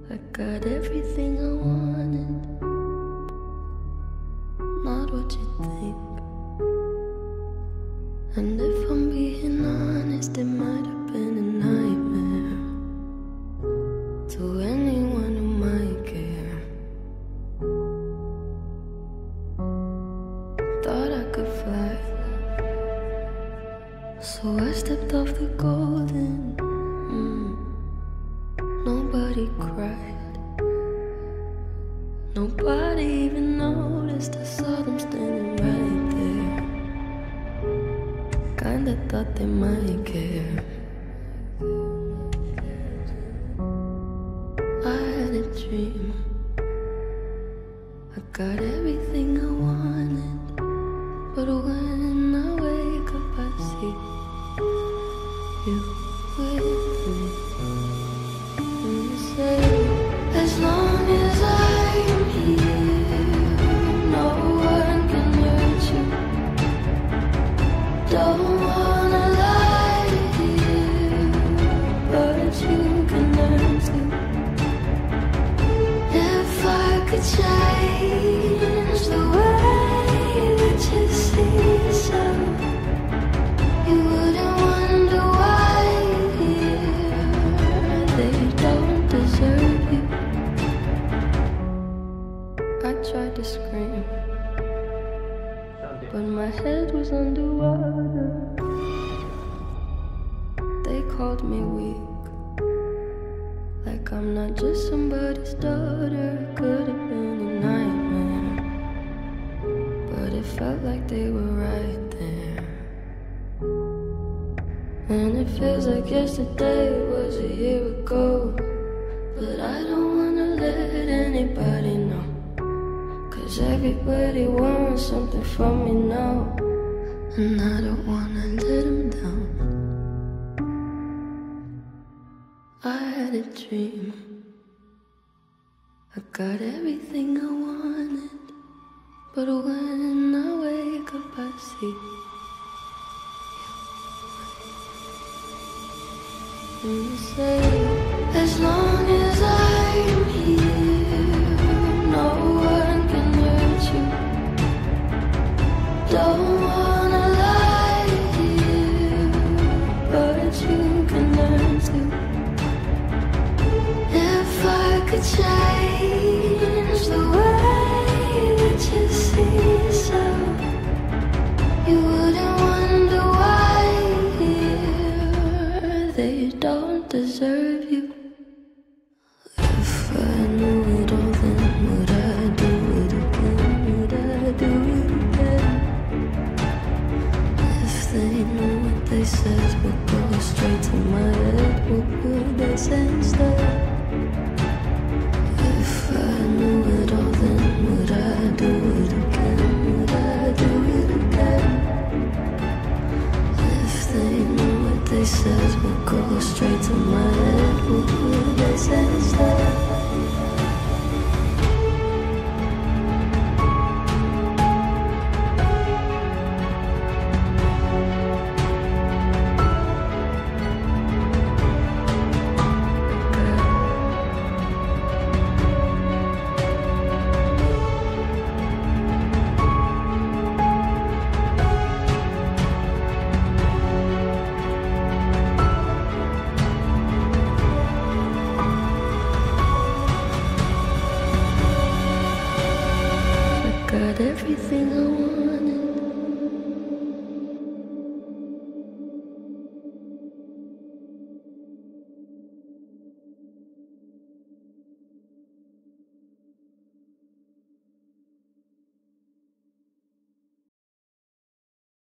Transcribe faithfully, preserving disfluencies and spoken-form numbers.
I got everything I wanted, not what you think. And if I'm being honest, it might have been a nightmare to anyone who might care. Thought I could fly, so I stepped off the golden. mm. Nobody cried, nobody even noticed. I saw them standing right there. Kinda thought they might care. I had a dream, I got everything I wanted, but when I wake up I see you with me. And you say, as long as I'm here, no one can hurt you. Don't wanna lie to you, but you can learn to. If I could change the way that you see yourself, you wouldn't wonder why they don't deserve you. I tried to scream, but my head was underwater. They called me weak, like I'm not just somebody's daughter. Could have been a nightmare, but it felt like they were right there. And it feels like yesterday was a year ago, but I don't wanna let anybody know, 'cause everybody wants something from me now, and I don't wanna let them down. I had a dream, I got everything I wanted, but when I wake up I see you. And you say, as long as I'm here, no one can hurt you. Don't wanna lie to you, but you can learn to. If I could change the way that you see yourself, you wouldn't wonder why they don't deserve you. If I knew it all, then would I do it again? Would I do it again? If they knew what they said would go straight to my head, what would they say instead? If I knew it all, then would I do it again? Would I do it again? If they knew what they said would go straight to my head, what would they say instead? Got everything I want.